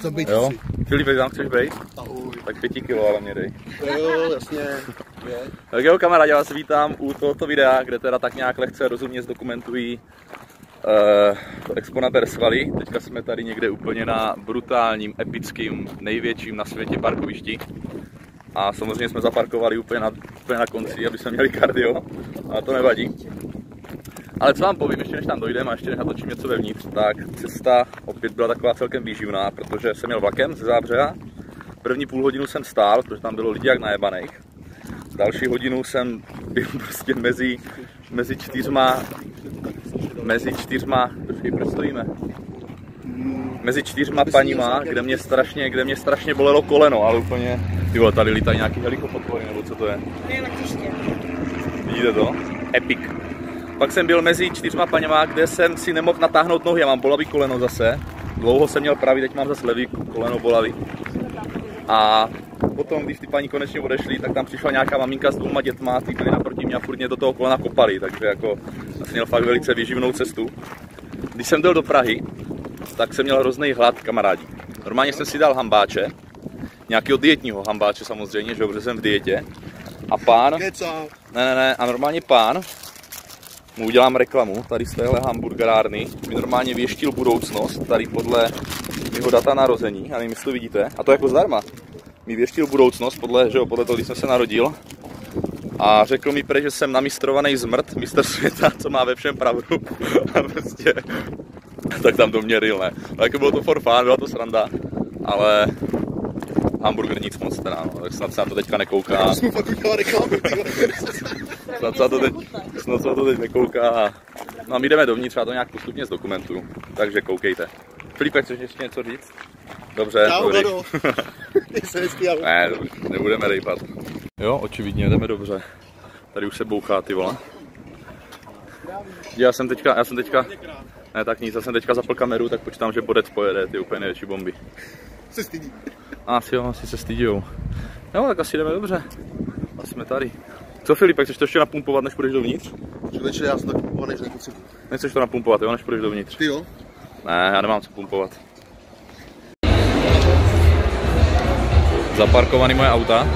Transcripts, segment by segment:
chcem být. Jo. Filipe, tam chceš být? Ahoj. Tak 5 kilo, ale mě dej. Jo, jasně. Je. Tak jo, kamarádi, já vás vítám u tohoto videa, kde teda tak nějak lehce rozumně zdokumentují to Expo na Bersvali. Teďka jsme tady někde úplně na brutálním, epickým, největším na světě parkovišti. A samozřejmě jsme zaparkovali úplně na konci, aby jsme měli kardio, ale to nevadí. Ale co vám povím, ještě než tam dojdeme a ještě než natočím něco vevnitř, tak cesta opět byla taková celkem výživná, protože jsem jel vlakem ze Záhřeha. První půl hodinu jsem stál, protože tam bylo lidi jak najebaných. Další hodinu jsem byl prostě mezi čtyřma paníma, kde mě strašně bolelo koleno, ale úplně, ty vole, tady lítají nějaký helikoptery, nebo co to je? Vidíte to? Epic. Pak jsem byl mezi 4 paněma, kde jsem si nemohl natáhnout nohy, já mám bolavý koleno zase. Dlouho jsem měl pravý, teď mám zase levý koleno bolavý. A potom, když ty paní konečně odešly, tak tam přišla nějaká maminka s 2 dětma, ty byly naproti mě a furt mě do toho kolena kopali, takže jako jsem měl fakt velice výživnou cestu. Když jsem byl do Prahy, tak jsem měl hrozný hlad, kamarádi. Normálně jsem si dal hambáče, nějakého dietního hambáče samozřejmě, že protože jsem v dietě. A pán, a normálně pán, mu udělám reklamu, tady z téhle hamburgerárny, mi normálně věštil budoucnost, tady podle mého data narození, a nevím, jestli to vidíte, a to jako zdarma. Mi věštil budoucnost podle toho, když jsem se narodil, a řekl mi že jsem namistrovaný zmrt, mistr světa, co má ve všem pravdu, a prostě, tak tam to mě ryl, ne. Tak bylo to for fun, byla to sranda, ale hamburger nic moc teda, no, tak snad se na to teďka nekouká. Snad se na to teď nekouká. No a my jdeme dovnitř, já to nějak postupně zdokumentuju, takže koukejte. Filipe, chceš ještě něco říct? Dobře, ne, nebudeme rejpat. Jo, očividně, jdeme dobře. Tady už se bouchá, ty vole. Já jsem teďka, ne tak nic, já jsem teďka zapl kameru, tak počítám, že bodec pojede, ty úplně největší bomby. Se stydí. Asi se stydijou. Jo, tak asi jdeme dobře. Asi jsme tady. Co Filipe, chceš to ještě napumpovat, než půjdeš dovnitř? Člověče, já jsem tak pumpovaný, že nepotřebuji. Nechceš to napumpovat, jo, než půjdeš dovnitř? Ty jo? Ne, já nemám co pumpovat. Zaparkovaný moje auta.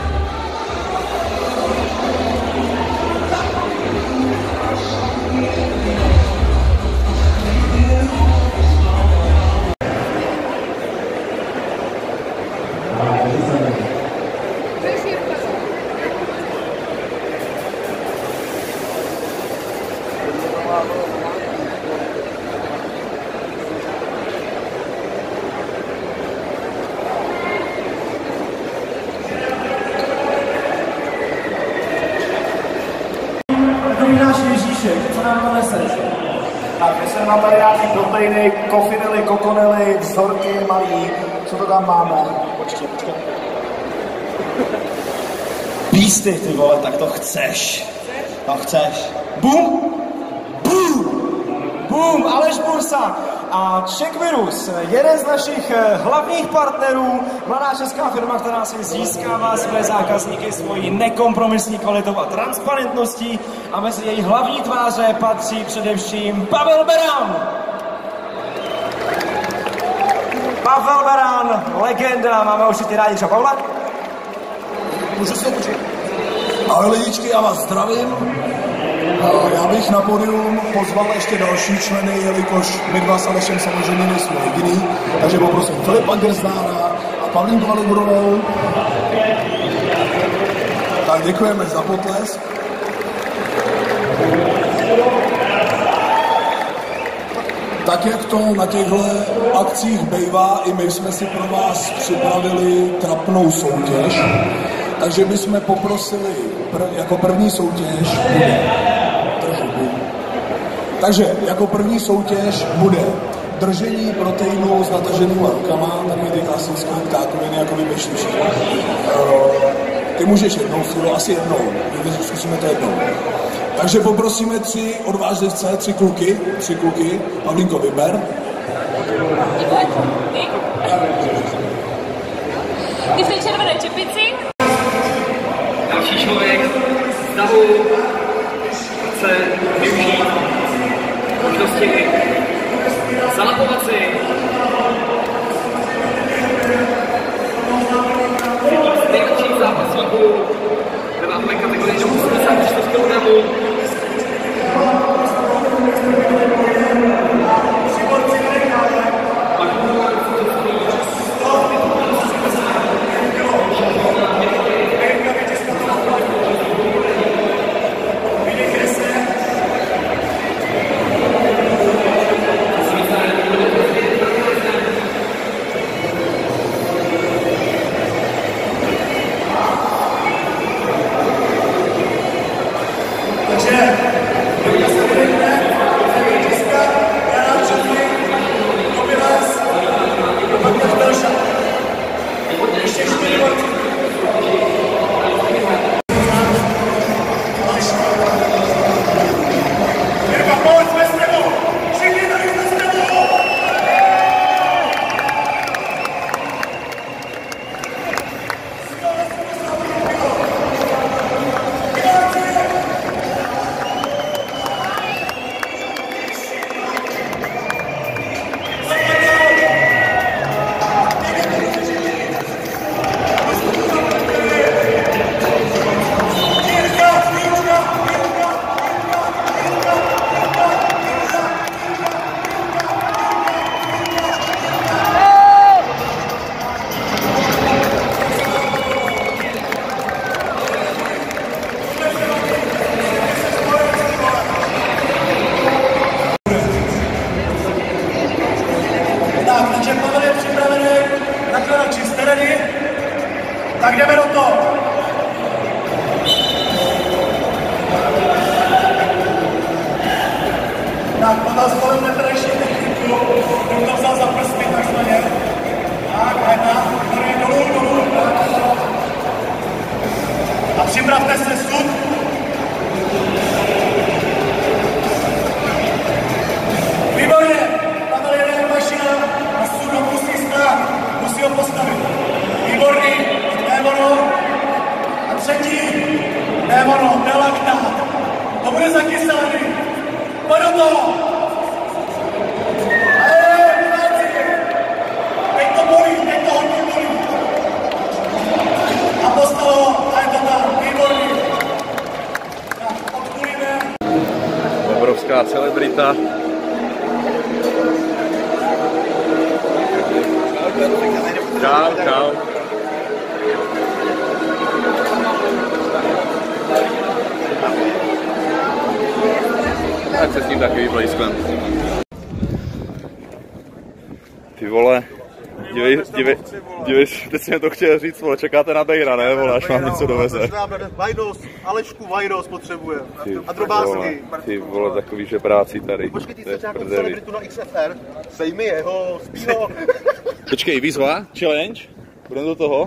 Co nám to neseš? Tak, jestli mám tady nějaký proteiny, kofinely, kokonely, vzorky malý, co to tam máme? Počkej. Písty, ty vole, tak to chceš. To chceš. Bum! Bum! Bum! Aleš Bursa! A Czechvirus, jeden z našich hlavních partnerů, mladá česká firma, která si získává své zákazníky svojí nekompromisní kvalitou a transparentností, a mezi její hlavní tváře patří především Pavel Beran. Pavel Beran, legenda, máme už ty rádi, třeba Pavle? Můžu se učit. Ahoj lidičky, já vás zdravím. Já bych na pódium pozval ještě další členy, jelikož my dva s Alešem samozřejmě nejsme jediný, takže poprosím Filipa Grznára a Pavlínku Valigurovou. Tak děkujeme za potlesk. Tak jak to na těchto akcích bývá, i my jsme si pro vás připravili trapnou soutěž, takže bychom poprosili jako první soutěž Takže jako první soutěž bude držení proteinu s nataženýma rukama, tady ty klasické ptákoviny, jako vymýšlí všichni. Ty můžeš jednou, Filo, asi jednou, zkusíme to jednou. Takže poprosíme 3 odvážlivce, 3 kluky, Pavlínko, vyber. Ty v té červené čepici. Další člověk z davu chce využít možnosti zalapovat si Tak jdeme do toho. Tak, potom spolu netrejší techniku, bych to vzal za prsty takzvaně. Tak, jedna, dolů, tak. A připravte se sud. Výborně, tato jeden mašina a sud musí stát, musí ho postavit. Výborný, démono. A třetí, démono, delaktát. To bude zakyselený. Pojď do toho! Teď to bolí, teď to hodně bolí. A postalo, a je to tam, výborný. Tak, odpůlíme. Obrovská celebrita. Čau. Tak se s ním taky vyblízknem. Ty vole, dívej, teď jsem to chtěl říct, vole, čekáte na Bejra, ne, vole, až vám něco doveze. Vajdos, Alešku Vajdos potřebujeme. A drobásky. Ty vole, takový žebráci tady. Počkej, ty jsi nějakou celebritu na XFR? Sej mi jeho, spí ho. Počkej, výzva, challenge, budeme do toho.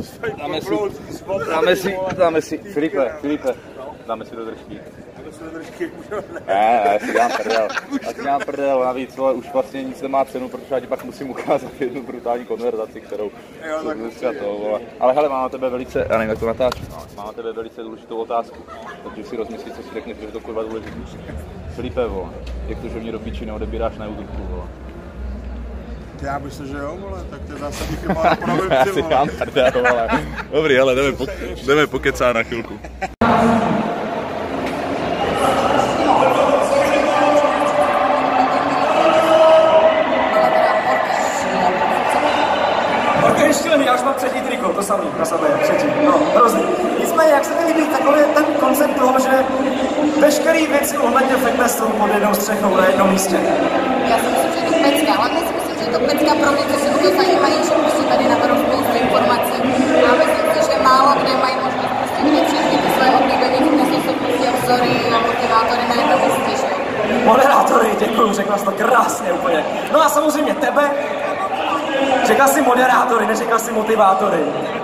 Dáme si, Filipe, dáme si do držky. Ne, já si dělám prdel, navíc, ale už vlastně nic nemá cenu, protože já ti pak musím ukázat jednu brutální konverzaci, kterou vole. Ale hele, mám na tebe velice, já nevím, jak to natáčím, mám na tebe velice důležitou otázku, takže si rozmyslí, co si řekneš, že to kurva důležitý. Filipe, vole, jak to, že mě do piči neodebíráš na YouTube, vole? Já myslím, že jo, vole, tak to je zásadní chyba na provinci, já si dělám prdel, vole. Dobrý, ale jdeme pokecát na chvilku. Já už mám třetí triko, to samý, na sebe, třetí, no, hrozný. Nicméně, jak se mi líbí, takový ten koncept toho, že veškeré věci ohledně fitnessu pod jednou střechou na jednom místě. Já si myslím, že je to pecka, hlavně si myslím, že je to pecka pro mě, co se o to zajímají, že prostě tady naberou spoustu informací. A myslím si, že málo kde mají možnost prostě vidět všechny ty své oblíbené fitnessy, jsou prostě vzory a motivátory na jednom místě, že? Moderátory, děkuju, řekla jsi to krásně úplně. No a samozřejmě tebe. Řekla jsi moderátory, neřekla jsi motivátory.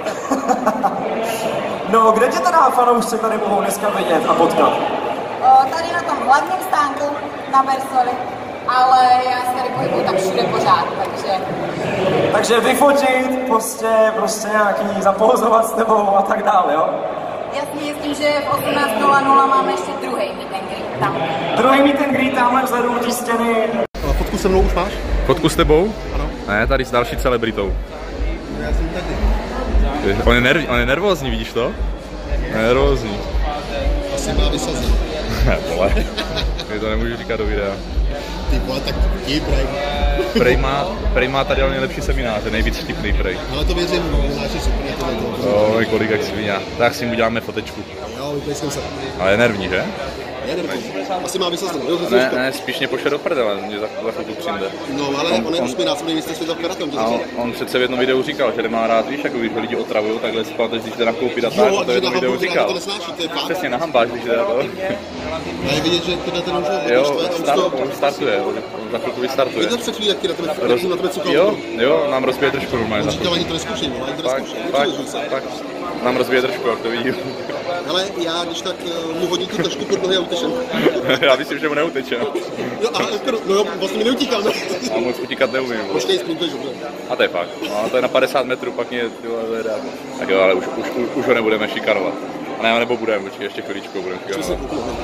No, kde tě teda fanoušci tady mohou dneska vidět a potkat? Tady na tom hlavním stánku na Bersoli, ale já se tady pohybuju tam všude pořád, takže... Takže vyfotit, prostě nějaký zapozovat s tebou a tak dále, jo? Jasně, s tím, že v 18:00 máme ještě druhý meet and greet tam. Druhý meet and greet tamhle vzadu u té stěny. Fotku se mnou už máš? Fotku s tebou? Ano. Ne, tady s další celebritou. Já jsem tady. On je nervózní, vidíš to? Nervózní. Asi má vysazen. Vole, já to nemůžu říkat do videa. Ty vole, tak ti, Prej má tady ale nejlepší semináře, nejvíc vtipný Prej. Ale to věřím, máš je super, Jo, kolik jak svině. Tak si mu uděláme fotečku. Jo, vyplejskám se. Ale je nervní, že? Je nervní. Asi má vysazen. Ne, spíš mě pošle do prdele, mě za chvilku přijde. No, ale on je 8násobný mistrovství za karatem. On přece v jednom videu říkal, že nemá rád, víš, jako když ho lidi otravujou, takhle spáte, když jde nakoupit a tak, to jedno video říkal. Přesně, nahambáš, když jde to. A je vidět, že teda ten už on startuje, on za chvilku vystartuje. Vidět před chvíli, jak na tebe cukal. Jo, nám rozbije držku normálně. On říkal, ani to neskušení, ani to neskušení. Pak nám rozbije držku, jak to vidím. Ale já, když tak mu hodím tu držku pod nohy a utečem. Já myslím, že mu neuteče. Jo, vlastně mi neutíkal, ne? Já moc utíkat neumím. Počkej, sprintuješ, dobře. A to je fakt. No, to je na 50 metrů, pak mě vede. Tak jo, ale už ho nebudeme šikanovat. A ne, nebo budeme, počkej, ještě chvíličku budeme šikanovat.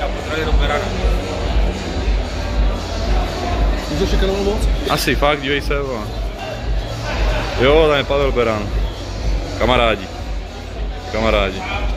Už to šikanoval moc? Asi, fakt, dívej se. Jo, tam je Pavel Beran. Kamarádi.